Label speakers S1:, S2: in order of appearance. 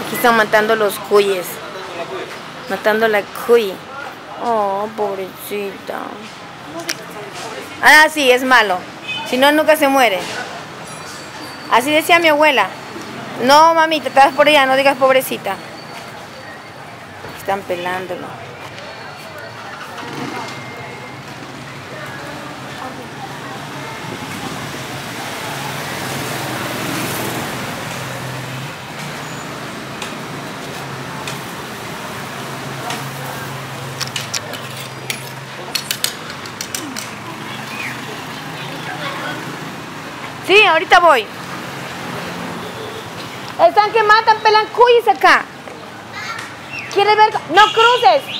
S1: Aquí están matando los cuyes. Matando la cuy. Oh, pobrecita. Ah, sí, es malo. Si no, nunca se muere. Así decía mi abuela. No, mamita, te vas por allá, no digas pobrecita. Están pelándolo. Sí, ahorita voy. Están que matan, pelan cuyes acá. ¿Quieres ver? ¡No cruces!